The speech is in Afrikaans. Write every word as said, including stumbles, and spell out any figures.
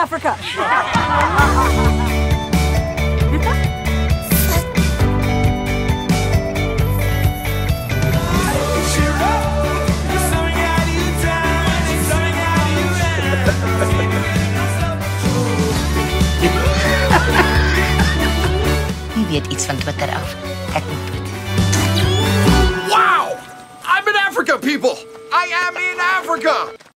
Africa. Wie weet iets van Twitter af? Ek moet Twitter. Wow! I'm in Africa, people! I am in Africa!